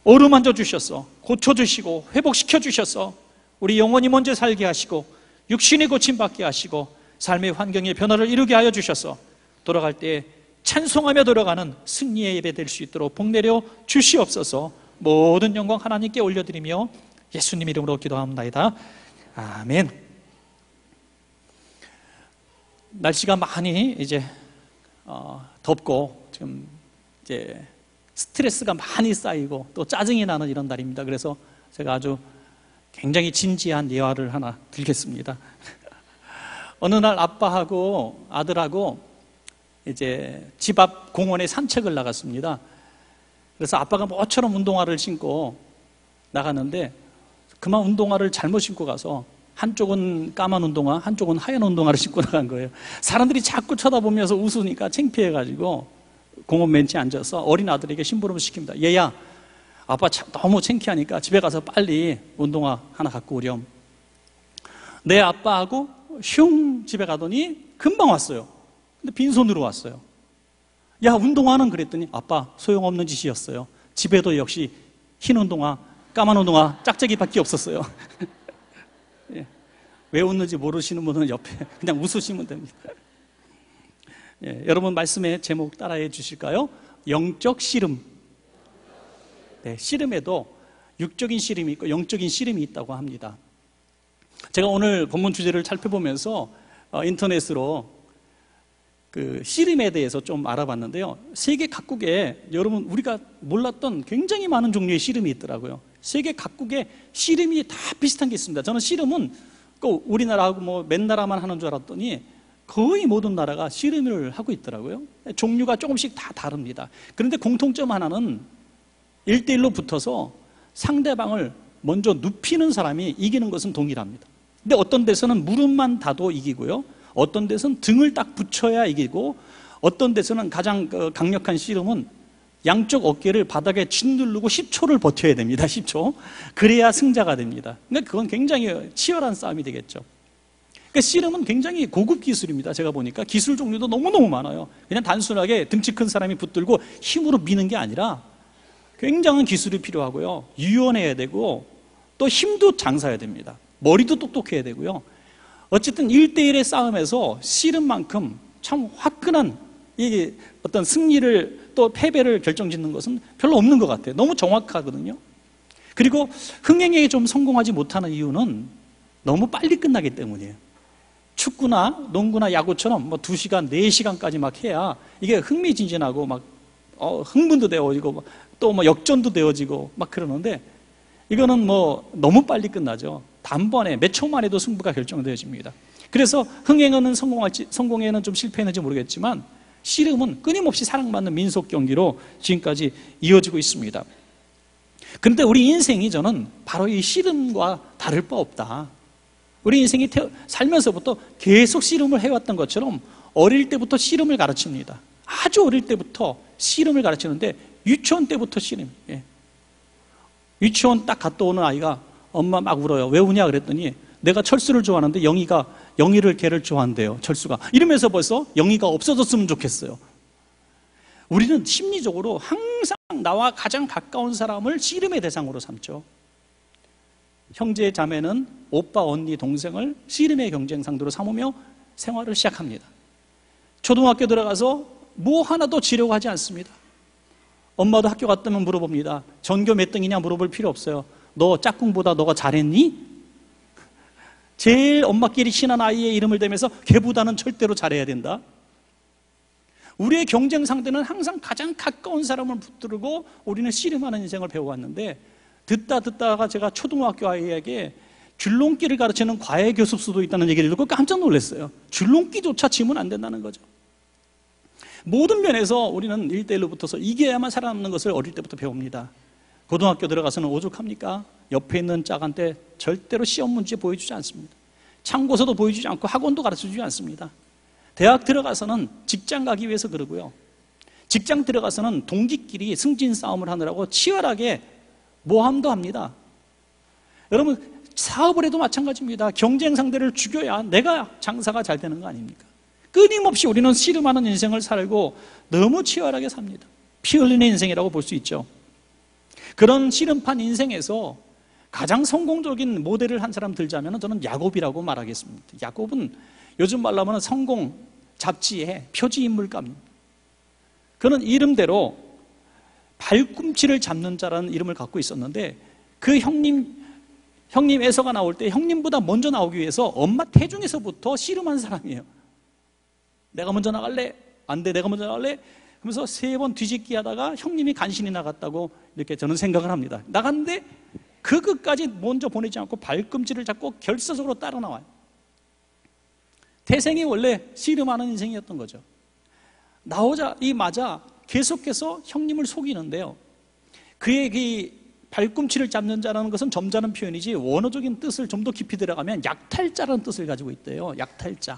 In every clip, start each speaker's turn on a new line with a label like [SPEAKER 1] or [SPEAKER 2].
[SPEAKER 1] 어루만져 주셔서 고쳐주시고 회복시켜 주셔서 우리 영혼이 먼저 살게 하시고 육신이 고침받게 하시고 삶의 환경의 변화를 이루게 하여 주셔서 돌아갈 때 찬송하며 돌아가는 승리의 예배 될 수 있도록 복 내려 주시옵소서. 모든 영광 하나님께 올려드리며 예수님 이름으로 기도합니다. 아멘. 날씨가 많이 이제 덥고 지금 이제 스트레스가 많이 쌓이고 또 짜증이 나는 이런 날입니다. 그래서 제가 아주 굉장히 진지한 예화를 하나 들겠습니다. 어느 날 아빠하고 아들하고 이제 집 앞 공원에 산책을 나갔습니다. 그래서 아빠가 모처럼 운동화를 신고 나갔는데 그만 운동화를 잘못 신고 가서 한쪽은 까만 운동화, 한쪽은 하얀 운동화를 신고 나간 거예요. 사람들이 자꾸 쳐다보면서 웃으니까 창피해가지고 공원 벤치에 앉아서 어린 아들에게 심부름을 시킵니다. 얘야, 아빠 너무 창피하니까 집에 가서 빨리 운동화 하나 갖고 오렴. 내 아빠하고 슝 집에 가더니 금방 왔어요. 근데 빈손으로 왔어요. 야, 운동화는? 그랬더니 아빠, 소용없는 짓이었어요. 집에도 역시 흰 운동화, 까만 운동화, 짝짝이밖에 없었어요. 예. 왜 웃는지 모르시는 분은 옆에 그냥 웃으시면 됩니다. 예, 여러분 말씀의 제목 따라해 주실까요? 영적 씨름. 네, 씨름에도 육적인 씨름이 있고 영적인 씨름이 있다고 합니다. 제가 오늘 본문 주제를 살펴보면서 인터넷으로 그 씨름에 대해서 좀 알아봤는데요. 세계 각국에 여러분 우리가 몰랐던 굉장히 많은 종류의 씨름이 있더라고요. 세계 각국에 씨름이 다 비슷한 게 있습니다. 저는 씨름은 꼭 우리나라하고 뭐 맨 나라만 하는 줄 알았더니 거의 모든 나라가 씨름을 하고 있더라고요. 종류가 조금씩 다 다릅니다. 그런데 공통점 하나는 1대1로 붙어서 상대방을 먼저 눕히는 사람이 이기는 것은 동일합니다. 근데 어떤 데서는 무릎만 닿아도 이기고요, 어떤 데서는 등을 딱 붙여야 이기고, 어떤 데서는 가장 강력한 씨름은 양쪽 어깨를 바닥에 짓누르고 10초를 버텨야 됩니다. 10초. 그래야 승자가 됩니다. 그러니까 그건 굉장히 치열한 싸움이 되겠죠. 그러니까 씨름은 굉장히 고급 기술입니다. 제가 보니까 기술 종류도 너무너무 많아요. 그냥 단순하게 등치 큰 사람이 붙들고 힘으로 미는 게 아니라 굉장한 기술이 필요하고요, 유연해야 되고 또 힘도 장사해야 됩니다. 머리도 똑똑해야 되고요. 어쨌든 1대1의 싸움에서 씨름만큼 참 화끈한 이 어떤 승리를 또 패배를 결정짓는 것은 별로 없는 것 같아요. 너무 정확하거든요. 그리고 흥행에 좀 성공하지 못하는 이유는 너무 빨리 끝나기 때문이에요. 축구나 농구나 야구처럼 뭐 2시간, 4시간까지 막 해야 이게 흥미진진하고 막 흥분도 되어지고 또 뭐 역전도 되어지고 막 그러는데, 이거는 뭐 너무 빨리 끝나죠. 단번에 몇 초만 해도 승부가 결정되어집니다. 그래서 흥행은 성공에는 좀 실패했는지 모르겠지만 씨름은 끊임없이 사랑받는 민속 경기로 지금까지 이어지고 있습니다. 그런데 우리 인생이 저는 바로 이 씨름과 다를 바 없다. 우리 인생이 살면서부터 계속 씨름을 해왔던 것처럼 어릴 때부터 씨름을 가르칩니다. 아주 어릴 때부터 씨름을 가르치는데 유치원 때부터 씨름. 예. 유치원 딱 갔다 오는 아이가 엄마 막 울어요. 왜 우냐 그랬더니 내가 철수를 좋아하는데 영희를 걔를 좋아한대요. 철수가. 이러면서 벌써 영희가 없어졌으면 좋겠어요. 우리는 심리적으로 항상 나와 가장 가까운 사람을 씨름의 대상으로 삼죠. 형제 자매는 오빠, 언니, 동생을 씨름의 경쟁 상대로 삼으며 생활을 시작합니다. 초등학교 들어가서 뭐 하나도 지려고 하지 않습니다. 엄마도 학교 갔다면 물어봅니다. 전교 몇 등이냐 물어볼 필요 없어요. 너 짝꿍보다 너가 잘했니? 제일 엄마끼리 친한 아이의 이름을 대면서 걔보다는 절대로 잘해야 된다. 우리의 경쟁 상대는 항상 가장 가까운 사람을 붙들고 우리는 씨름하는 인생을 배워왔는데, 듣다가 제가 초등학교 아이에게 줄넘기를 가르치는 과외 교습소도 있다는 얘기를 듣고 깜짝 놀랐어요. 줄넘기조차 치면 안 된다는 거죠. 모든 면에서 우리는 1대1로 붙어서 이겨야만 살아남는 것을 어릴 때부터 배웁니다. 고등학교 들어가서는 오죽합니까? 옆에 있는 짝한테 절대로 시험 문제 보여주지 않습니다. 참고서도 보여주지 않고 학원도 가르쳐주지 않습니다. 대학 들어가서는 직장 가기 위해서 그러고요, 직장 들어가서는 동기끼리 승진 싸움을 하느라고 치열하게 모함도 합니다. 여러분, 사업을 해도 마찬가지입니다. 경쟁 상대를 죽여야 내가 장사가 잘 되는 거 아닙니까? 끊임없이 우리는 씨름하는 인생을 살고 너무 치열하게 삽니다. 피 흘리는 인생이라고 볼 수 있죠. 그런 씨름판 인생에서 가장 성공적인 모델을 한 사람 들자면 저는 야곱이라고 말하겠습니다. 야곱은 요즘 말로 하면 성공 잡지의 표지 인물감입니다. 그는 이름대로 발꿈치를 잡는 자라는 이름을 갖고 있었는데, 그 형님 에서가 나올 때 형님보다 먼저 나오기 위해서 엄마 태중에서부터 씨름한 사람이에요. 내가 먼저 나갈래? 안 돼, 내가 먼저 나갈래? 그러면서 3번 뒤집기 하다가 형님이 간신히 나갔다고 이렇게 저는 생각을 합니다. 나갔는데 그 끝까지 먼저 보내지 않고 발꿈치를 잡고 결사적으로 따라 나와요. 태생이 원래 씨름하는 인생이었던 거죠. 나오자마자 계속해서 형님을 속이는데요, 그의 그 발꿈치를 잡는 자라는 것은 점잖은 표현이지 원어적인 뜻을 좀 더 깊이 들어가면 약탈자라는 뜻을 가지고 있대요. 약탈자.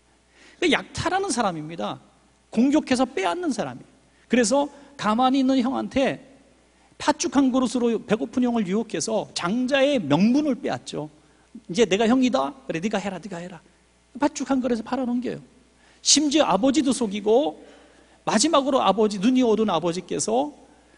[SPEAKER 1] 약탈하는 사람입니다. 공격해서 빼앗는 사람이에요. 그래서 가만히 있는 형한테 팥죽 그릇으로 배고픈 형을 유혹해서 장자의 명분을 빼앗죠. 이제 내가 형이다? 그래, 네가 해라, 네가 해라. 팥죽 그릇에 팔아넘겨요. 심지어 아버지도 속이고, 마지막으로 눈이 어두운 아버지께서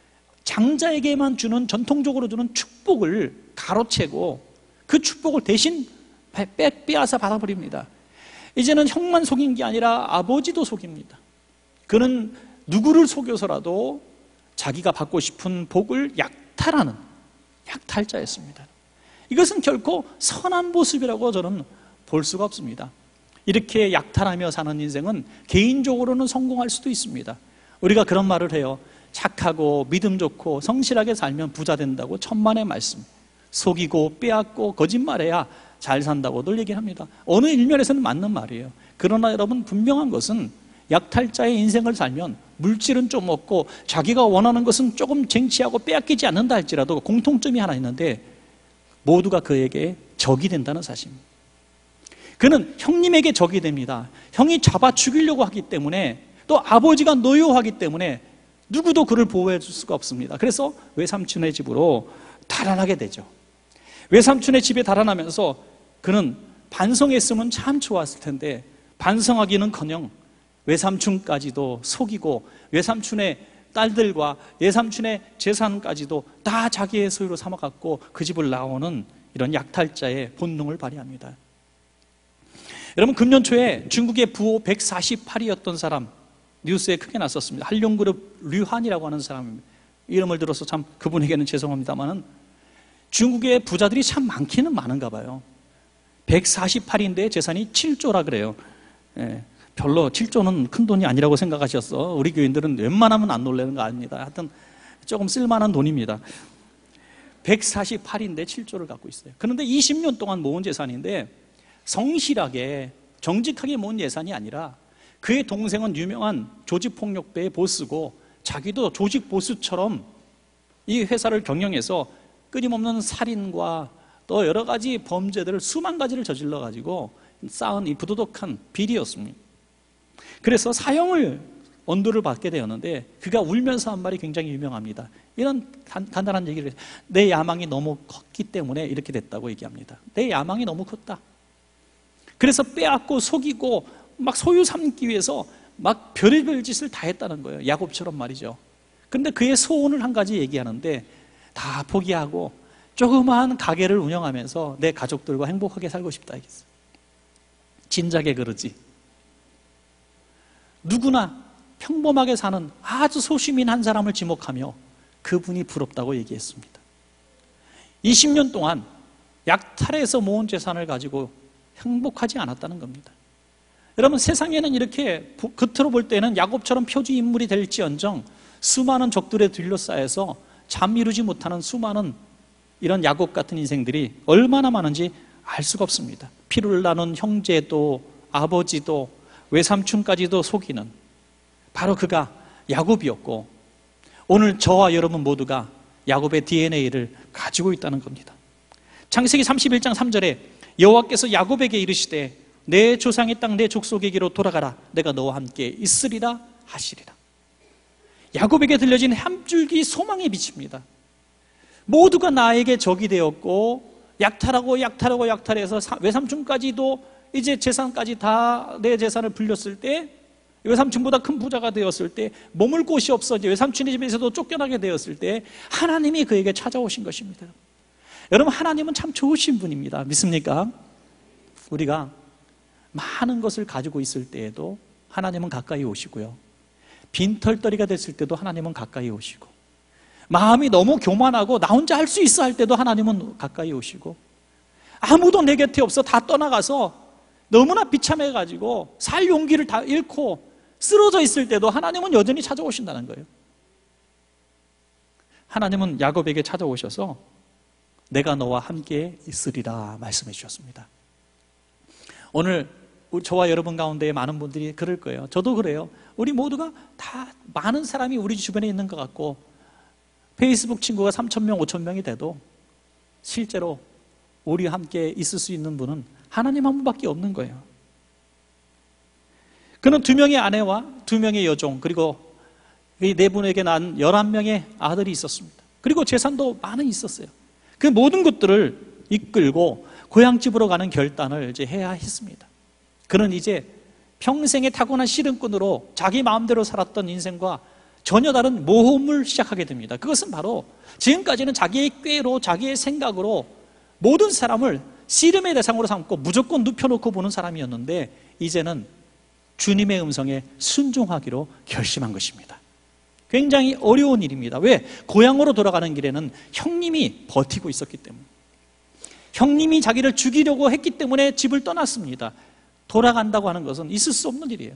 [SPEAKER 1] 장자에게만 주는, 전통적으로 주는 축복을 가로채고 그 축복을 대신 빼앗아 받아버립니다. 이제는 형만 속인 게 아니라 아버지도 속입니다. 그는 누구를 속여서라도 자기가 받고 싶은 복을 약탈하는 약탈자였습니다. 이것은 결코 선한 모습이라고 저는 볼 수가 없습니다. 이렇게 약탈하며 사는 인생은 개인적으로는 성공할 수도 있습니다. 우리가 그런 말을 해요. 착하고 믿음 좋고 성실하게 살면 부자 된다고 천만의 말씀. 속이고 빼앗고 거짓말해야 잘 산다고들 얘기합니다. 어느 일면에서는 맞는 말이에요. 그러나 여러분, 분명한 것은 약탈자의 인생을 살면 물질은 좀 없고 자기가 원하는 것은 조금 쟁취하고 빼앗기지 않는다 할지라도 공통점이 하나 있는데 모두가 그에게 적이 된다는 사실입니다. 그는 형님에게 적이 됩니다. 형이 잡아 죽이려고 하기 때문에, 또 아버지가 노여워하기 때문에 누구도 그를 보호해 줄 수가 없습니다. 그래서 외삼촌의 집으로 달아나게 되죠. 외삼촌의 집에 달아나면서 그는 반성했으면 참 좋았을 텐데 반성하기는커녕 외삼촌까지도 속이고 외삼촌의 딸들과 외삼촌의 재산까지도 다 자기의 소유로 삼아갖고 그 집을 나오는 이런 약탈자의 본능을 발휘합니다. 여러분, 금년 초에 중국의 부호 148이었던 사람 뉴스에 크게 났었습니다. 한룡그룹 류한이라고 하는 사람입니다. 이름을 들어서 참 그분에게는 죄송합니다만은 중국의 부자들이 참 많기는 많은가 봐요. 148인데 재산이 7조라 그래요. 예, 별로 7조는 큰 돈이 아니라고 생각하셨어. 우리 교인들은 웬만하면 안 놀라는 거 아닙니다. 하여튼 조금 쓸만한 돈입니다. 148인데 7조를 갖고 있어요. 그런데 20년 동안 모은 재산인데 성실하게 정직하게 모은 예산이 아니라 그의 동생은 유명한 조직폭력배의 보스고 자기도 조직 보스처럼 이 회사를 경영해서 끊임없는 살인과 또 여러 가지 범죄들을 수만 가지를 저질러 가지고 쌓은 이 부도덕한 비리였습니다. 그래서 사형을 언도를 받게 되었는데 그가 울면서 한 말이 굉장히 유명합니다. 이런 간단한 얘기를 해요. 내 야망이 너무 컸기 때문에 이렇게 됐다고 얘기합니다. 내 야망이 너무 컸다. 그래서 빼앗고 속이고 막 소유 삼기 위해서 막 별의별 짓을 다 했다는 거예요. 야곱처럼 말이죠. 그런데 그의 소원을 한 가지 얘기하는데 다 포기하고 조그마한 가게를 운영하면서 내 가족들과 행복하게 살고 싶다 얘기했어요. 진작에 그러지. 누구나 평범하게 사는 아주 소시민 한 사람을 지목하며 그분이 부럽다고 얘기했습니다. 20년 동안 약탈해서 모은 재산을 가지고 행복하지 않았다는 겁니다. 여러분, 세상에는 이렇게 겉으로 볼 때는 야곱처럼 표지 인물이 될지언정 수많은 적들에 둘러싸여서 잠 이루지 못하는 수많은 이런 야곱 같은 인생들이 얼마나 많은지 알 수가 없습니다. 피를 나눈 형제도 아버지도 외삼촌까지도 속이는 바로 그가 야곱이었고 오늘 저와 여러분 모두가 야곱의 DNA를 가지고 있다는 겁니다. 창세기 31장 3절에 여호와께서 야곱에게 이르시되 내 조상의 땅 내 족속에게로 돌아가라. 내가 너와 함께 있으리라 하시리라. 야곱에게 들려진 한 줄기 소망의 빛입니다. 모두가 나에게 적이 되었고 약탈해서 외삼촌까지도 이제 재산까지 다 내 재산을 불렸을 때 외삼촌보다 큰 부자가 되었을 때, 머물 곳이 없어 이제 외삼촌의 집에서도 쫓겨나게 되었을 때 하나님이 그에게 찾아오신 것입니다. 여러분, 하나님은 참 좋으신 분입니다. 믿습니까? 우리가 많은 것을 가지고 있을 때에도 하나님은 가까이 오시고요, 빈털터리가 됐을 때도 하나님은 가까이 오시고, 마음이 너무 교만하고 나 혼자 할 수 있어 할 때도 하나님은 가까이 오시고, 아무도 내 곁에 없어 다 떠나가서 너무나 비참해가지고 살 용기를 다 잃고 쓰러져 있을 때도 하나님은 여전히 찾아오신다는 거예요. 하나님은 야곱에게 찾아오셔서 내가 너와 함께 있으리라 말씀해 주셨습니다. 오늘 저와 여러분 가운데 많은 분들이 그럴 거예요. 저도 그래요. 우리 모두가 다 많은 사람이 우리 주변에 있는 것 같고, 페이스북 친구가 3,000명, 5,000명이 돼도 실제로 우리와 함께 있을 수 있는 분은 하나님 한 분밖에 없는 거예요. 그는 2명의 아내와 2명의 여종, 그리고 이 4분에게 낳은 11명의 아들이 있었습니다. 그리고 재산도 많이 있었어요. 그 모든 것들을 이끌고 고향집으로 가는 결단을 이제 해야 했습니다. 그는 이제 평생의 타고난 씨름꾼으로 자기 마음대로 살았던 인생과 전혀 다른 모험을 시작하게 됩니다. 그것은 바로 지금까지는 자기의 꾀로, 자기의 생각으로 모든 사람을 씨름의 대상으로 삼고 무조건 눕혀놓고 보는 사람이었는데, 이제는 주님의 음성에 순종하기로 결심한 것입니다. 굉장히 어려운 일입니다. 왜? 고향으로 돌아가는 길에는 형님이 버티고 있었기 때문에, 형님이 자기를 죽이려고 했기 때문에 집을 떠났습니다. 돌아간다고 하는 것은 있을 수 없는 일이에요.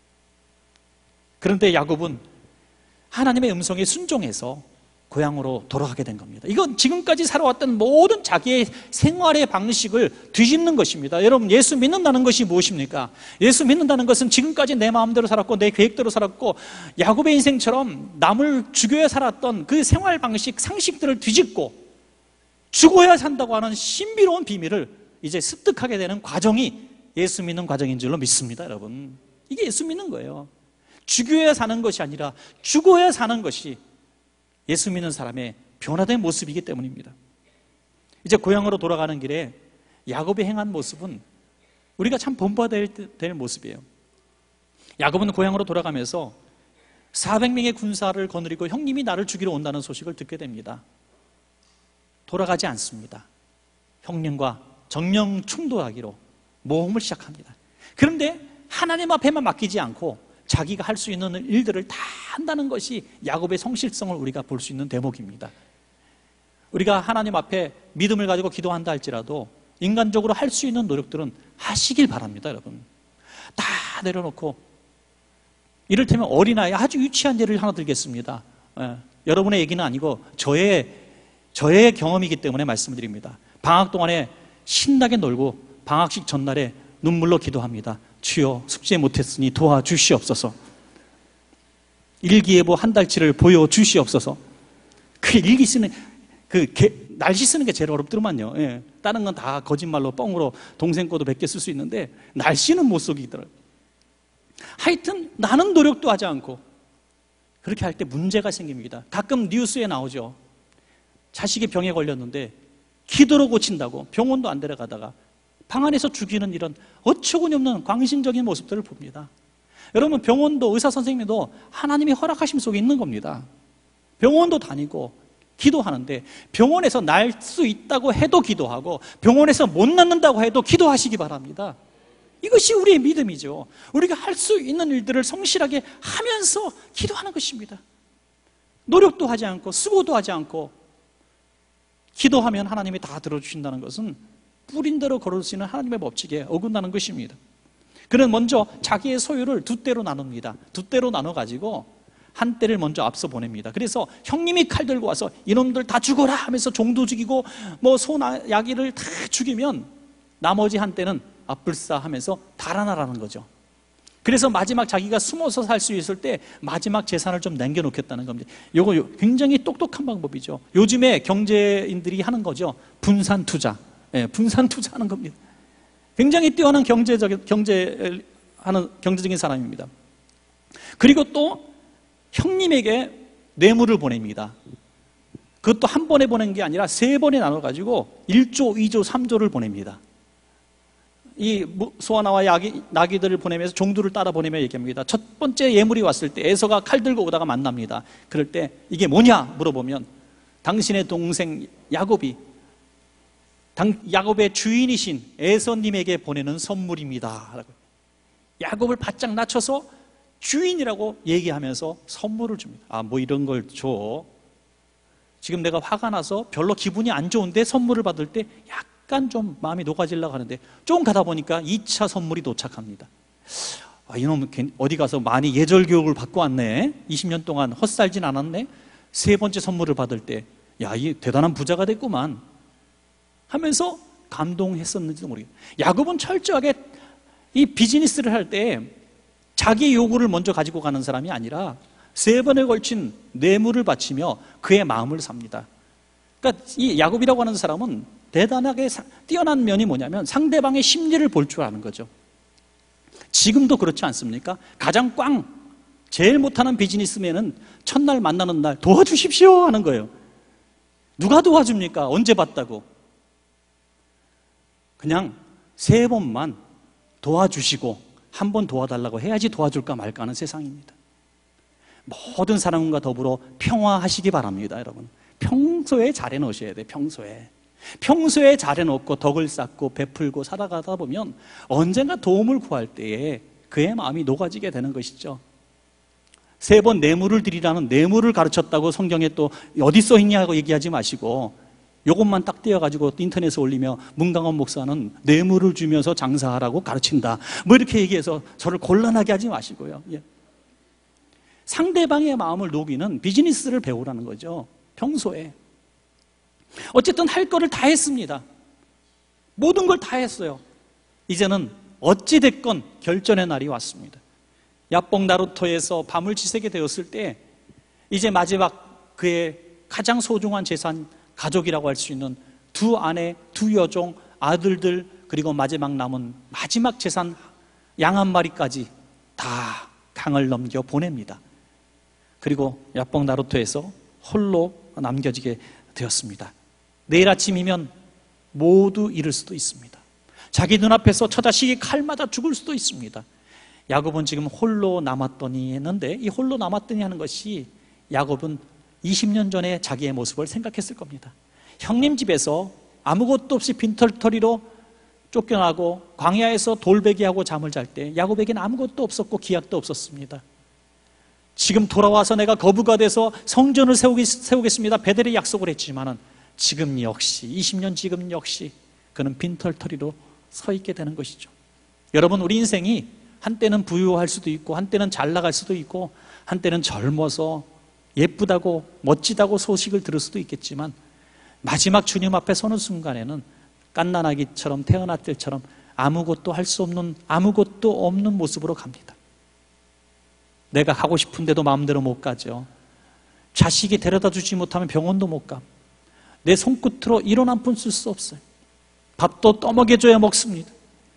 [SPEAKER 1] 그런데 야곱은 하나님의 음성에 순종해서 고향으로 돌아가게 된 겁니다. 이건 지금까지 살아왔던 모든 자기의 생활의 방식을 뒤집는 것입니다. 여러분, 예수 믿는다는 것이 무엇입니까? 예수 믿는다는 것은 지금까지 내 마음대로 살았고 내 계획대로 살았고 야곱의 인생처럼 남을 죽여야 살았던 그 생활 방식, 상식들을 뒤집고 죽어야 산다고 하는 신비로운 비밀을 이제 습득하게 되는 과정이 예수 믿는 과정인 줄로 믿습니다. 여러분, 이게 예수 믿는 거예요. 죽여야 사는 것이 아니라 죽어야 사는 것이 예수 믿는 사람의 변화된 모습이기 때문입니다. 이제 고향으로 돌아가는 길에 야곱이 행한 모습은 우리가 참 본받아야 될 모습이에요. 야곱은 고향으로 돌아가면서 400명의 군사를 거느리고 형님이 나를 죽이러 온다는 소식을 듣게 됩니다. 돌아가지 않습니다. 형님과 정령 충돌하기로 모험을 시작합니다. 그런데 하나님 앞에만 맡기지 않고 자기가 할 수 있는 일들을 다 한다는 것이 야곱의 성실성을 우리가 볼 수 있는 대목입니다. 우리가 하나님 앞에 믿음을 가지고 기도한다 할지라도 인간적으로 할 수 있는 노력들은 하시길 바랍니다. 여러분, 다 내려놓고, 이를테면 어린아이, 아주 유치한 예를 하나 들겠습니다. 여러분의 얘기는 아니고 저의 경험이기 때문에 말씀드립니다. 방학 동안에 신나게 놀고 방학식 전날에 눈물로 기도합니다. 주여, 숙제 못했으니 도와주시옵소서. 일기예보 한 달치를 보여주시옵소서. 그 일기 쓰는, 날씨 쓰는 게 제일 어렵더만요. 예. 다른 건 다 거짓말로 뻥으로 동생 거도 100개 쓸 수 있는데 날씨는 못 속이더라고요. 하여튼 나는 노력도 하지 않고 그렇게 할 때 문제가 생깁니다. 가끔 뉴스에 나오죠. 자식이 병에 걸렸는데 기도로 고친다고 병원도 안 데려가다가 방 안에서 죽이는 이런 어처구니없는 광신적인 모습들을 봅니다. 여러분, 병원도 의사 선생님도 하나님이 허락하심 속에 있는 겁니다. 병원도 다니고 기도하는데 병원에서 날 수 있다고 해도 기도하고 병원에서 못 낫는다고 해도 기도하시기 바랍니다. 이것이 우리의 믿음이죠. 우리가 할 수 있는 일들을 성실하게 하면서 기도하는 것입니다. 노력도 하지 않고 수고도 하지 않고 기도하면 하나님이 다 들어주신다는 것은 뿌린 대로 걸을 수 있는 하나님의 법칙에 어긋나는 것입니다. 그는 먼저 자기의 소유를 2대로 나눕니다. 2대로 나눠가지고 한 대를 먼저 앞서 보냅니다. 그래서 형님이 칼 들고 와서 이놈들 다 죽어라 하면서 종도 죽이고 뭐 소나 야기를 다 죽이면 나머지 한 대는 앞불싸 하면서 달아나라는 거죠. 그래서 마지막 자기가 숨어서 살 수 있을 때 마지막 재산을 좀 남겨놓겠다는 겁니다. 이거 굉장히 똑똑한 방법이죠. 요즘에 경제인들이 하는 거죠. 분산 투자. 예, 분산 투자하는 겁니다. 굉장히 뛰어난 경제적인 사람입니다. 그리고 또 형님에게 뇌물을 보냅니다. 그것도 한 번에 보낸 게 아니라 3번에 나눠가지고 1조, 2조, 3조를 보냅니다. 이 소아나와 나귀들을 보내면서 종들을 따라 보내며 얘기합니다. 첫 번째 예물이 왔을 때 에서가 칼 들고 오다가 만납니다. 그럴 때 이게 뭐냐 물어보면 당신의 동생 야곱이 야곱의 주인이신 에서님에게 보내는 선물입니다. 야곱을 바짝 낮춰서 주인이라고 얘기하면서 선물을 줍니다. 아, 뭐 이런 걸 줘. 지금 내가 화가 나서 별로 기분이 안 좋은데 선물을 받을 때 약간 좀 마음이 녹아지려고 하는데 좀 가다 보니까 2차 선물이 도착합니다. 아, 이놈 어디 가서 많이 예절 교육을 받고 왔네. 20년 동안 헛살진 않았네. 세 번째 선물을 받을 때 야, 이 대단한 부자가 됐구만 하면서 감동했었는지도 모르겠어요. 야곱은 철저하게 이 비즈니스를 할 때 자기 요구를 먼저 가지고 가는 사람이 아니라 3번에 걸친 뇌물을 바치며 그의 마음을 삽니다. 그러니까 이 야곱이라고 하는 사람은 대단하게 뛰어난 면이 뭐냐면 상대방의 심리를 볼 줄 아는 거죠. 지금도 그렇지 않습니까? 가장 제일 못하는 비즈니스맨은 첫날 만나는 날 도와주십시오 하는 거예요. 누가 도와줍니까? 언제 봤다고? 그냥 3번만 도와주시고 한 번 도와달라고 해야지 도와줄까 말까 하는 세상입니다. 모든 사람과 더불어 평화하시기 바랍니다. 여러분, 평소에 잘 해놓으셔야 돼요. 평소에 잘 해놓고 덕을 쌓고 베풀고 살아가다 보면 언젠가 도움을 구할 때에 그의 마음이 녹아지게 되는 것이죠. 3번 뇌물을 드리라는 뇌물을 가르쳤다고 성경에 또 어디 써있냐고 얘기하지 마시고 요것만 딱 떼어가지고 인터넷에 올리며 문강원 목사는 뇌물을 주면서 장사하라고 가르친다 뭐 이렇게 얘기해서 저를 곤란하게 하지 마시고요. 예. 상대방의 마음을 녹이는 비즈니스를 배우라는 거죠. 평소에 어쨌든 할 거를 다 했습니다. 모든 걸 다 했어요. 이제는 어찌됐건 결전의 날이 왔습니다. 야복 나루토에서 밤을 지새게 되었을 때 이제 마지막 그의 가장 소중한 재산, 가족이라고 할 수 있는 2 아내, 2 여종, 아들들, 그리고 마지막 남은 마지막 재산 양 1마리까지 다 강을 넘겨 보냅니다. 그리고 야복 나루토에서 홀로 남겨지게 되었습니다. 내일 아침이면 모두 잃을 수도 있습니다. 자기 눈앞에서 처자식이 칼 맞아 죽을 수도 있습니다. 야곱은 지금 홀로 남았더니 했는데 이 홀로 남았더니 하는 것이 야곱은 20년 전에 자기의 모습을 생각했을 겁니다. 형님 집에서 아무것도 없이 빈털터리로 쫓겨나고 광야에서 돌베개하고 잠을 잘 때 야곱에게는 아무것도 없었고 기약도 없었습니다. 지금 돌아와서 내가 거부가 돼서 성전을 세우겠습니다 베델의 약속을 했지만은 지금 역시 20년 지금 역시 그는 빈털터리로 서 있게 되는 것이죠. 여러분, 우리 인생이 한때는 부유할 수도 있고 한때는 잘 나갈 수도 있고 한때는 젊어서 예쁘다고 멋지다고 소식을 들을 수도 있겠지만 마지막 주님 앞에 서는 순간에는 갓난아기처럼 태어날 때처럼 아무것도 할 수 없는 아무것도 없는 모습으로 갑니다. 내가 가고 싶은데도 마음대로 못 가죠. 자식이 데려다 주지 못하면 병원도 못 가. 내 손끝으로 1원 한 푼 쓸 수 없어요. 밥도 떠먹여줘야 먹습니다.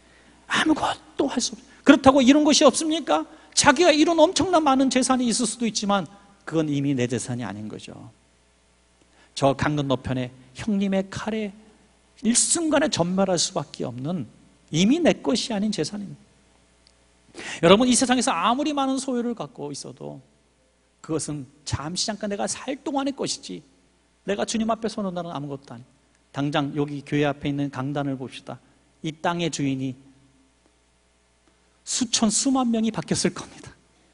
[SPEAKER 1] 아무것도 할 수 없어요. 그렇다고 이런 것이 없습니까? 자기가 이런 엄청난 많은 재산이 있을 수도 있지만 그건 이미 내 재산이 아닌 거죠. 저 강 건너편에 형님의 칼에 일순간에 전멸할 수밖에 없는 이미 내 것이 아닌 재산입니다. 여러분, 이 세상에서 아무리 많은 소유를 갖고 있어도 그것은 잠시 잠깐 내가 살 동안의 것이지 내가 주님 앞에 서는 날은 아무것도 아니에요. 당장 여기 교회 앞에 있는 강단을 봅시다. 이 땅의 주인이 수만 명이 바뀌었을 겁니다.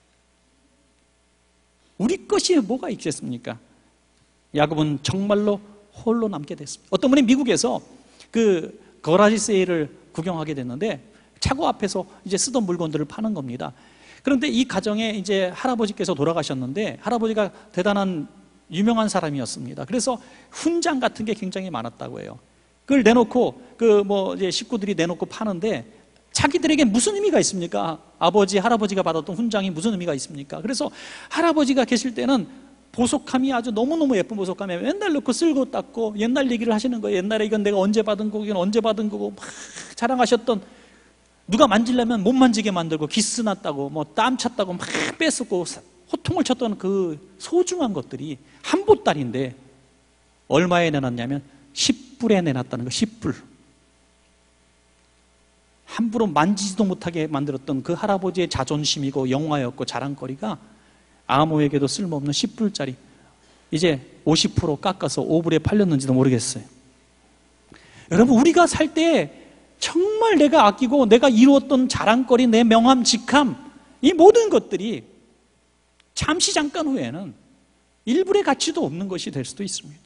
[SPEAKER 1] 우리 것이 뭐가 있겠습니까? 야곱은 정말로 홀로 남게 됐습니다. 어떤 분이 미국에서 그 거라지 세일을 구경하게 됐는데 차고 앞에서 이제 쓰던 물건들을 파는 겁니다. 그런데 이 가정에 이제 할아버지께서 돌아가셨는데 할아버지가 대단한 유명한 사람이었습니다. 그래서 훈장 같은 게 굉장히 많았다고 해요. 그걸 내놓고 이제 식구들이 내놓고 파는데 자기들에게 무슨 의미가 있습니까? 아버지, 할아버지가 받았던 훈장이 무슨 의미가 있습니까? 그래서 할아버지가 계실 때는 보석함이 아주 너무너무 예쁜 보석함에 맨날 넣고 쓸고 닦고 옛날 얘기를 하시는 거예요. 옛날에 이건 내가 언제 받은 거고 이건 언제 받은 거고 막 자랑하셨던, 누가 만지려면 못 만지게 만들고 기스 났다고 뭐 땀 찼다고 막 뺐었고 호통을 쳤던 그 소중한 것들이 한 보따리인데 얼마에 내놨냐면 10불에 내놨다는 거. 10불. 함부로 만지지도 못하게 만들었던 그 할아버지의 자존심이고 영화였고 자랑거리가 아모에게도 쓸모없는 10불짜리 이제 50% 깎아서 5불에 팔렸는지도 모르겠어요. 여러분, 우리가 살 때 정말 내가 아끼고 내가 이루었던 자랑거리, 내 명함, 직함, 이 모든 것들이 잠시 잠깐 후에는 1불의 가치도 없는 것이 될 수도 있습니다.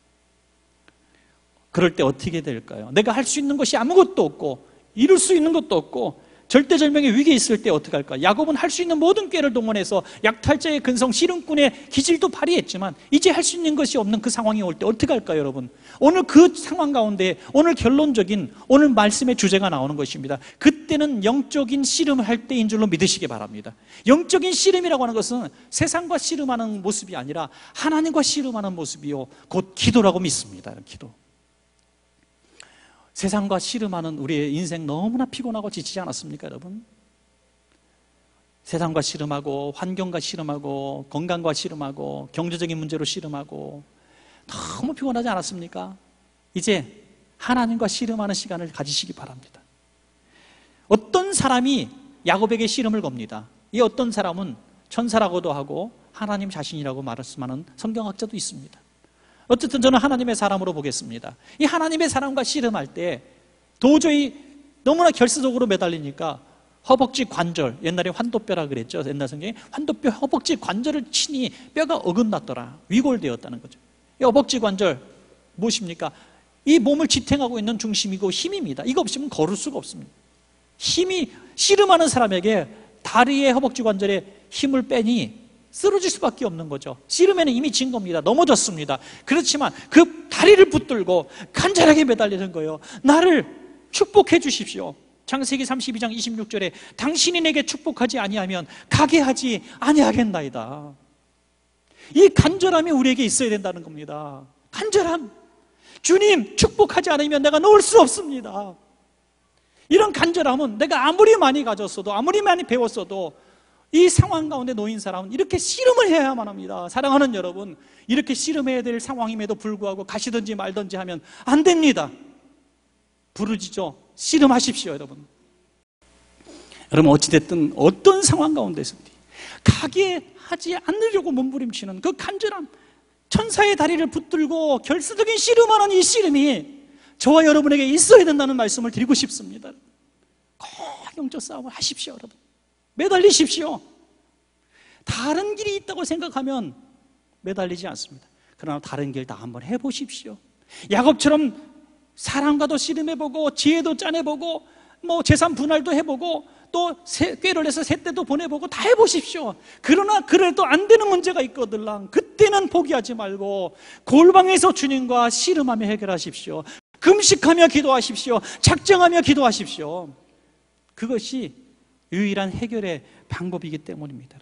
[SPEAKER 1] 그럴 때 어떻게 될까요? 내가 할 수 있는 것이 아무것도 없고 이룰 수 있는 것도 없고 절대절명의 위기에 있을 때 어떻게 할까? 야곱은 할 수 있는 모든 꾀를 동원해서 약탈자의 근성, 씨름꾼의 기질도 발휘했지만 이제 할 수 있는 것이 없는 그 상황이 올 때 어떻게 할까요, 여러분? 오늘 그 상황 가운데 오늘 결론적인 오늘 말씀의 주제가 나오는 것입니다. 그때는 영적인 씨름을 할 때인 줄로 믿으시기 바랍니다. 영적인 씨름이라고 하는 것은 세상과 씨름하는 모습이 아니라 하나님과 씨름하는 모습이요, 곧 기도라고 믿습니다. 기도. 세상과 씨름하는 우리의 인생 너무나 피곤하고 지치지 않았습니까, 여러분? 세상과 씨름하고 환경과 씨름하고 건강과 씨름하고 경제적인 문제로 씨름하고 너무 피곤하지 않았습니까? 이제 하나님과 씨름하는 시간을 가지시기 바랍니다. 어떤 사람이 야곱에게 씨름을 겁니다. 이 어떤 사람은 천사라고도 하고 하나님 자신이라고 말씀하는 성경학자도 있습니다. 어쨌든 저는 하나님의 사람으로 보겠습니다. 이 하나님의 사람과 씨름할 때 도저히 너무나 결사적으로 매달리니까 허벅지 관절, 옛날에 환도뼈라 그랬죠. 옛날 성경에 환도뼈 허벅지 관절을 치니 뼈가 어긋났더라, 위골되었다는 거죠. 이 허벅지 관절 무엇입니까? 이 몸을 지탱하고 있는 중심이고 힘입니다. 이거 없으면 걸을 수가 없습니다. 힘이, 씨름하는 사람에게 다리의 허벅지 관절에 힘을 빼니 쓰러질 수밖에 없는 거죠. 씨름에는 이미 진 겁니다. 넘어졌습니다. 그렇지만 그 다리를 붙들고 간절하게 매달리는 거예요. 나를 축복해 주십시오. 창세기 32장 26절에 당신이 내게 축복하지 아니하면 가게 하지 아니하겠나이다. 이 간절함이 우리에게 있어야 된다는 겁니다. 간절함. 주님 축복하지 않으면 내가 놓을 수 없습니다. 이런 간절함은 내가 아무리 많이 가졌어도, 아무리 많이 배웠어도 이 상황 가운데 놓인 사람은 이렇게 씨름을 해야만 합니다. 사랑하는 여러분, 이렇게 씨름해야 될 상황임에도 불구하고 가시든지 말든지 하면 안 됩니다. 부르짖어 씨름하십시오, 여러분. 여러분, 어찌됐든 어떤 상황 가운데서든 가게 하지 않으려고 몸부림치는 그 간절함, 천사의 다리를 붙들고 결사적인 씨름하는 이 씨름이 저와 여러분에게 있어야 된다는 말씀을 드리고 싶습니다. 꼭 영적 싸움을 하십시오, 여러분. 매달리십시오. 다른 길이 있다고 생각하면 매달리지 않습니다. 그러나 다른 길 다 한번 해보십시오. 야곱처럼 사람과도 씨름해보고 지혜도 짜내보고 뭐 재산 분할도 해보고 또 꾀를 내서 새떼도 보내보고 다 해보십시오. 그러나 그래도 안 되는 문제가 있거들랑 그때는 포기하지 말고 골방에서 주님과 씨름하며 해결하십시오. 금식하며 기도하십시오. 작정하며 기도하십시오. 그것이 유일한 해결의 방법이기 때문입니다.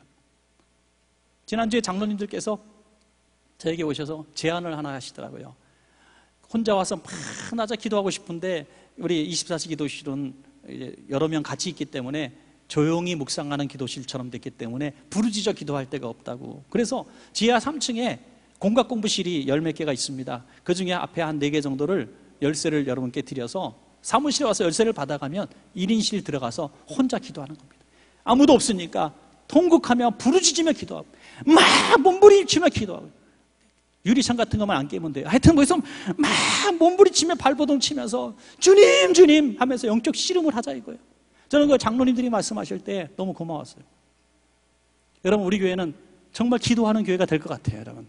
[SPEAKER 1] 지난주에 장로님들께서 저에게 오셔서 제안을 하나 하시더라고요. 혼자 와서 많이 기도하고 싶은데 우리 24시 기도실은 이제 여러 명 같이 있기 때문에 조용히 묵상하는 기도실처럼 됐기 때문에 부르짖어 기도할 데가 없다고. 그래서 지하 3층에 공각 공부실이 열 몇 개가 있습니다. 그 중에 앞에 한 4개 정도를 열쇠를 여러분께 드려서 사무실에 와서 열쇠를 받아가면 1인실 들어가서 혼자 기도하는 겁니다. 아무도 없으니까 통곡하며 부르짖으며 기도하고 막 몸부림치며 기도하고, 유리창 같은 것만 안 깨면 돼요. 하여튼 거기서 막 몸부림치며 발버둥 치면서 주님 주님 하면서 영적 씨름을 하자 이거예요. 저는 그 장로님들이 말씀하실 때 너무 고마웠어요. 여러분, 우리 교회는 정말 기도하는 교회가 될 것 같아요. 여러분,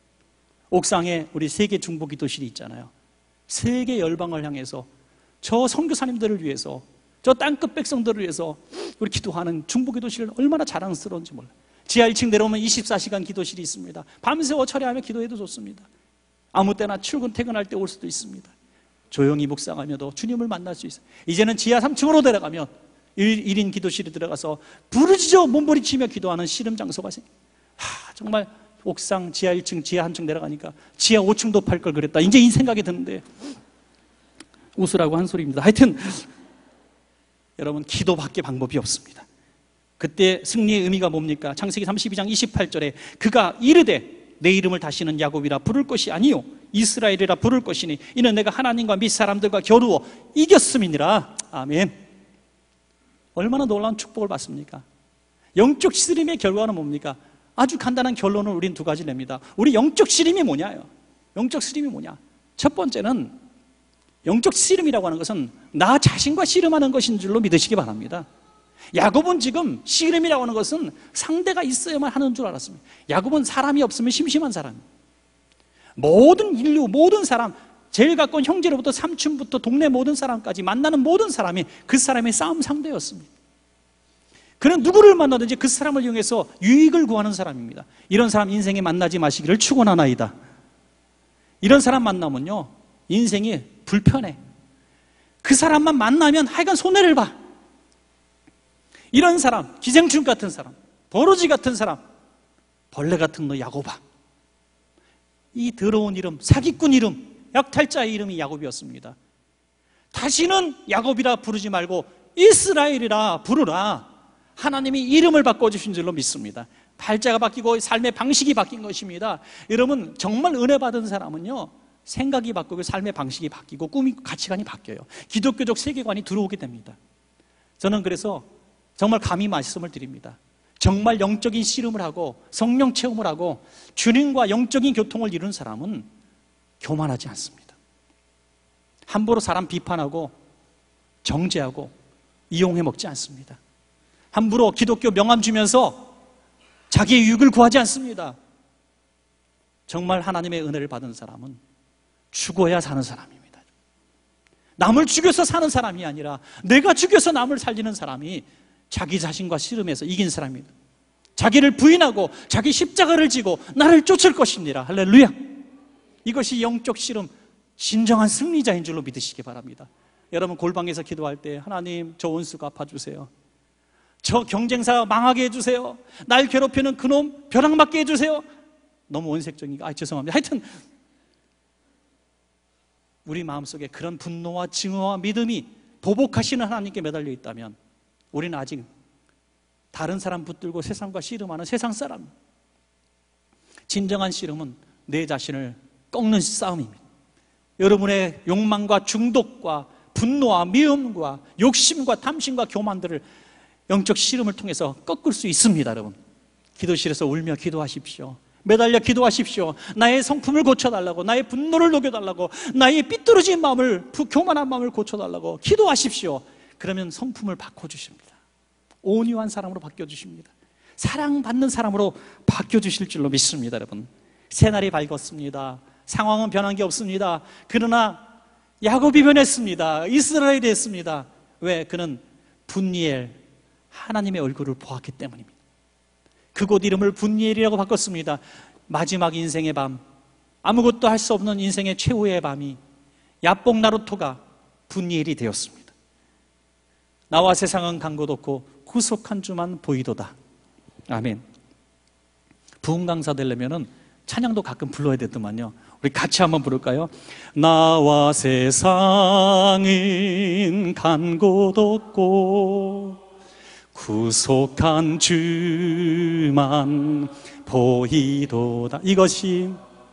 [SPEAKER 1] 옥상에 우리 세계 중보 기도실이 있잖아요. 세계 열방을 향해서 저 선교사님들을 위해서, 저 땅끝 백성들을 위해서 우리 기도하는 중보 기도실은 얼마나 자랑스러운지 몰라요. 지하 1층 내려오면 24시간 기도실이 있습니다. 밤새워 철야하며 기도해도 좋습니다. 아무 때나 출근 퇴근할 때 올 수도 있습니다. 조용히 묵상하며도 주님을 만날 수 있어요. 이제는 지하 3층으로 내려가면 1인 기도실에 들어가서 부르짖어 몸부림치며 기도하는 씨름 장소가 생겨요. 정말 옥상 지하 1층 지하 한 층 내려가니까 지하 5층도 팔 걸 그랬다, 이제 이 생각이 드는데 웃으라고 한 소리입니다. 하여튼 여러분, 기도밖에 방법이 없습니다. 그때 승리의 의미가 뭡니까? 창세기 32장 28절에 그가 이르되 내 이름을 다시는 야곱이라 부를 것이 아니요 이스라엘이라 부를 것이니 이는 내가 하나님과 밑 사람들과 겨루어 이겼음이니라. 아멘. 얼마나 놀라운 축복을 받습니까? 영적 씨름의 결과는 뭡니까? 아주 간단한 결론을 우린 두 가지 냅니다. 우리 영적 씨름이 뭐냐요? 영적 씨름이 뭐냐? 첫 번째는 영적 씨름이라고 하는 것은 나 자신과 씨름하는 것인 줄로 믿으시기 바랍니다. 야곱은 지금 씨름이라고 하는 것은 상대가 있어야만 하는 줄 알았습니다. 야곱은 사람이 없으면 심심한 사람. 모든 인류, 모든 사람, 제일 가까운 형제로부터 삼촌부터 동네 모든 사람까지 만나는 모든 사람이 그 사람의 싸움 상대였습니다. 그는 누구를 만나든지 그 사람을 이용해서 유익을 구하는 사람입니다. 이런 사람 인생에 만나지 마시기를 축원하나이다. 이런 사람 만나면요 인생이 불편해. 그 사람만 만나면 하여간 손해를 봐. 이런 사람, 기생충 같은 사람, 버러지 같은 사람, 벌레 같은 너 야곱아. 이 더러운 이름, 사기꾼 이름, 약탈자의 이름이 야곱이었습니다. 다시는 야곱이라 부르지 말고 이스라엘이라 부르라. 하나님이 이름을 바꿔주신 줄로 믿습니다. 팔자가 바뀌고 삶의 방식이 바뀐 것입니다. 여러분, 정말 은혜 받은 사람은요 생각이 바뀌고 삶의 방식이 바뀌고 꿈이, 가치관이 바뀌어요. 기독교적 세계관이 들어오게 됩니다. 저는 그래서 정말 감히 말씀을 드립니다. 정말 영적인 씨름을 하고 성령 체험을 하고 주님과 영적인 교통을 이루는 사람은 교만하지 않습니다. 함부로 사람 비판하고 정죄하고 이용해 먹지 않습니다. 함부로 기독교 명함 주면서 자기의 유익을 구하지 않습니다. 정말 하나님의 은혜를 받은 사람은 죽어야 사는 사람입니다. 남을 죽여서 사는 사람이 아니라 내가 죽여서 남을 살리는 사람이 자기 자신과 씨름해서 이긴 사람입니다. 자기를 부인하고 자기 십자가를 지고 나를 쫓을 것입니다. 할렐루야. 이것이 영적 씨름 진정한 승리자인 줄로 믿으시기 바랍니다. 여러분, 골방에서 기도할 때 하나님 저 원수 갚아주세요. 저 경쟁사 망하게 해주세요. 날 괴롭히는 그놈 벼락 맞게 해주세요. 너무 원색적인가? 죄송합니다. 하여튼 우리 마음속에 그런 분노와 증오와 믿음이 보복하시는 하나님께 매달려 있다면 우리는 아직 다른 사람 붙들고 세상과 씨름하는 세상 사람. 진정한 씨름은 내 자신을 꺾는 싸움입니다. 여러분의 욕망과 중독과 분노와 미움과 욕심과 탐심과 교만들을 영적 씨름을 통해서 꺾을 수 있습니다. 여러분, 기도실에서 울며 기도하십시오. 매달려 기도하십시오. 나의 성품을 고쳐달라고, 나의 분노를 녹여달라고, 나의 삐뚤어진 마음을, 교만한 마음을 고쳐달라고 기도하십시오. 그러면 성품을 바꿔주십니다. 온유한 사람으로 바뀌어주십니다. 사랑받는 사람으로 바뀌어주실 줄로 믿습니다. 여러분, 새날이 밝았습니다. 상황은 변한 게 없습니다. 그러나 야곱이 변했습니다. 이스라엘이 했습니다. 왜? 그는 분니엘, 하나님의 얼굴을 보았기 때문입니다. 그곳 이름을 분니엘이라고 바꿨습니다. 마지막 인생의 밤, 아무것도 할 수 없는 인생의 최후의 밤이 야복 나루토가 분니엘이 되었습니다. 나와 세상은 간 곳 없고 구속한 주만 보이도다. 아멘. 부흥 강사 되려면은 찬양도 가끔 불러야 되더만요. 우리 같이 한번 부를까요? 나와 세상은 간 곳 없고 구속한 주만 보이도다. 이것이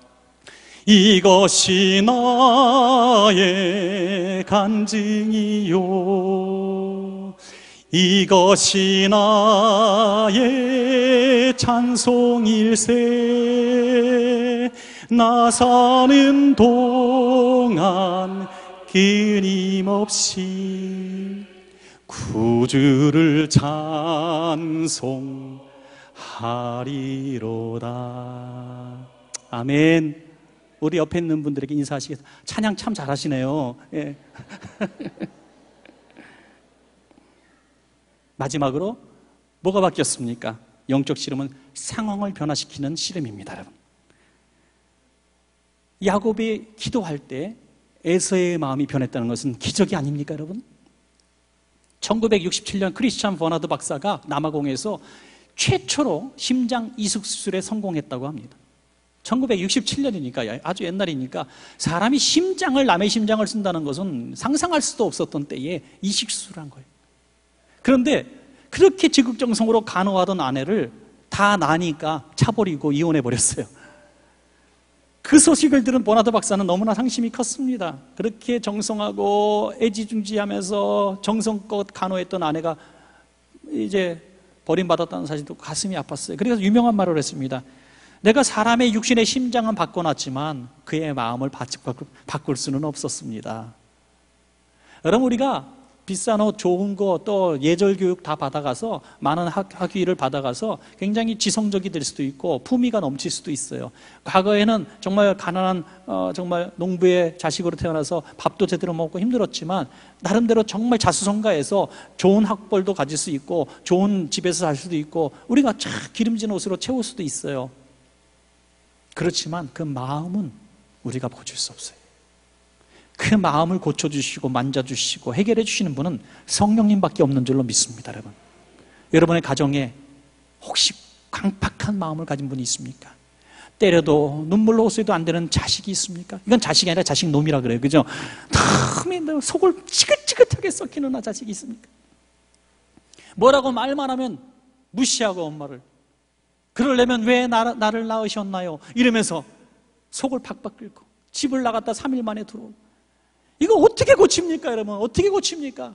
[SPEAKER 1] 나의 간증이요, 이것이 나의 찬송일세. 나 사는 동안 끊임없이 구주를 찬송하리로다. 아멘. 우리 옆에 있는 분들에게 인사하시겠습니다. 찬양 참 잘하시네요. 예. 마지막으로 뭐가 바뀌었습니까? 영적 씨름은 상황을 변화시키는 씨름입니다. 여러분, 야곱이 기도할 때 에서의 마음이 변했다는 것은 기적이 아닙니까? 여러분, 1967년 크리스찬 버나드 박사가 남아공에서 최초로 심장 이식 수술에 성공했다고 합니다. 1967년이니까 아주 옛날이니까 사람이 심장을, 남의 심장을 쓴다는 것은 상상할 수도 없었던 때에 이식 수술을 한 거예요. 그런데 그렇게 지극정성으로 간호하던 아내를 다 나니까 차버리고 이혼해버렸어요. 그 소식을 들은 버나드 박사는 너무나 상심이 컸습니다. 그렇게 정성하고 애지중지하면서 정성껏 간호했던 아내가 이제 버림받았다는 사실도 가슴이 아팠어요. 그래서 유명한 말을 했습니다. 내가 사람의 육신의 심장은 바꿔놨지만 그의 마음을 바꿀 수는 없었습니다. 여러분, 우리가 비싼 옷, 좋은 거, 또 예절 교육 다 받아가서 많은 학위를 받아가서 굉장히 지성적이 될 수도 있고 품위가 넘칠 수도 있어요. 과거에는 정말 가난한 정말 농부의 자식으로 태어나서 밥도 제대로 먹고 힘들었지만 나름대로 정말 자수성가해서 좋은 학벌도 가질 수 있고 좋은 집에서 살 수도 있고 우리가 쫙 기름진 옷으로 채울 수도 있어요. 그렇지만 그 마음은 우리가 고칠 수 없어요. 그 마음을 고쳐주시고 만져주시고 해결해 주시는 분은 성령님밖에 없는 줄로 믿습니다. 여러분, 여러분의 가정에 혹시 강팍한 마음을 가진 분이 있습니까? 때려도 눈물로 호소해도 안 되는 자식이 있습니까? 이건 자식이 아니라 자식놈이라 그래요. 그죠? 참 속을 지긋지긋하게 썩히는 자식이 있습니까? 뭐라고 말만 하면 무시하고 엄마를, 그러려면 왜 나를 낳으셨나요? 이러면서 속을 팍팍 끓고 집을 나갔다 3일 만에 들어오고. 이거 어떻게 고칩니까, 여러분? 어떻게 고칩니까?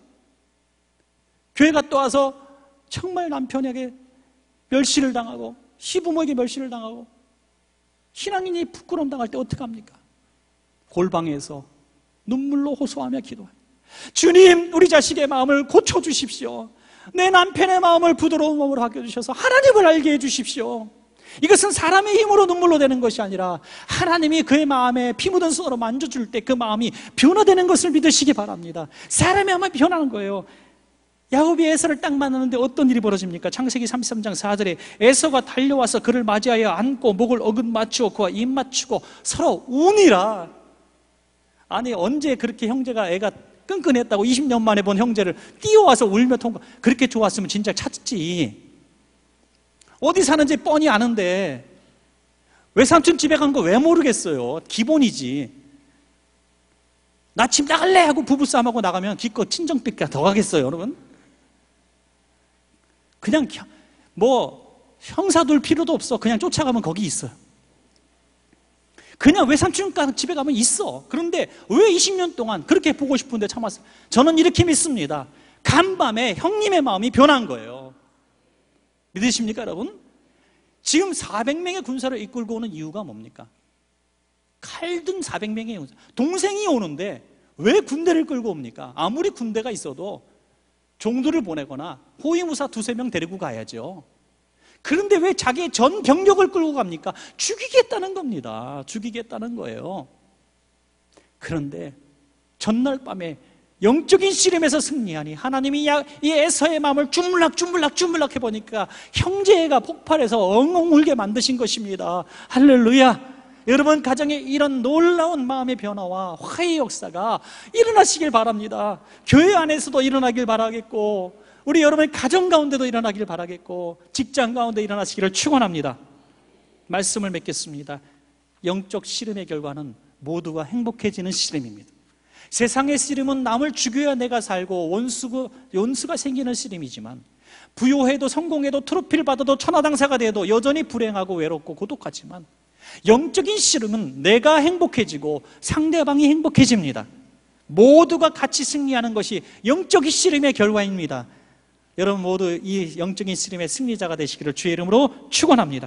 [SPEAKER 1] 교회 갔다 와서 정말 남편에게 멸시를 당하고 시부모에게 멸시를 당하고 신앙인이 부끄러움 당할 때 어떻게 합니까? 골방에서 눈물로 호소하며 기도해요. 주님, 우리 자식의 마음을 고쳐주십시오. 내 남편의 마음을 부드러운 마음으로 바꿔주셔서 하나님을 알게 해주십시오. 이것은 사람의 힘으로 눈물로 되는 것이 아니라 하나님이 그의 마음에 피 묻은 손으로 만져줄 때 그 마음이 변화되는 것을 믿으시기 바랍니다. 사람의 마음이 변하는 거예요. 야곱이 에서를 딱 만나는데 어떤 일이 벌어집니까? 창세기 33장 4절에 에서가 달려와서 그를 맞이하여 안고 목을 어긋 맞추고 그와 입 맞추고 서로 우니라. 아니, 언제 그렇게 형제가 애가 끈끈했다고 20년 만에 본 형제를 뛰어와서 울며 통과. 그렇게 좋았으면 진작 찾지. 어디 사는지 뻔히 아는데 외삼촌 집에 간 거 왜 모르겠어요? 기본이지. 나 집 나갈래 하고 부부싸움하고 나가면 기껏 친정빚가 더 가겠어요, 여러분? 그냥 뭐 형사 둘 필요도 없어. 그냥 쫓아가면 거기 있어요. 그냥 외삼촌 집에 가면 있어. 그런데 왜 20년 동안 그렇게 보고 싶은데 참았어요? 저는 이렇게 믿습니다. 간밤에 형님의 마음이 변한 거예요. 믿으십니까, 여러분? 지금 400명의 군사를 이끌고 오는 이유가 뭡니까? 칼든 400명의 군사. 동생이 오는데 왜 군대를 끌고 옵니까? 아무리 군대가 있어도 종들을 보내거나 호위무사 2-3명 데리고 가야죠. 그런데 왜 자기의 전 병력을 끌고 갑니까? 죽이겠다는 겁니다. 죽이겠다는 거예요. 그런데 전날 밤에 영적인 씨름에서 승리하니 하나님이 이 에서의 마음을 주물락 해보니까 형제가 폭발해서 엉엉 울게 만드신 것입니다. 할렐루야. 여러분 가정에 이런 놀라운 마음의 변화와 화해의 역사가 일어나시길 바랍니다. 교회 안에서도 일어나길 바라겠고 우리 여러분의 가정 가운데도 일어나길 바라겠고 직장 가운데 일어나시기를 축원합니다. 말씀을 맺겠습니다. 영적 씨름의 결과는 모두가 행복해지는 씨름입니다. 세상의 씨름은 남을 죽여야 내가 살고 원수가 생기는 씨름이지만 부요해도 성공해도 트로피를 받아도 천하당사가 돼도 여전히 불행하고 외롭고 고독하지만 영적인 씨름은 내가 행복해지고 상대방이 행복해집니다. 모두가 같이 승리하는 것이 영적인 씨름의 결과입니다. 여러분 모두 이 영적인 씨름의 승리자가 되시기를 주의 이름으로 축원합니다.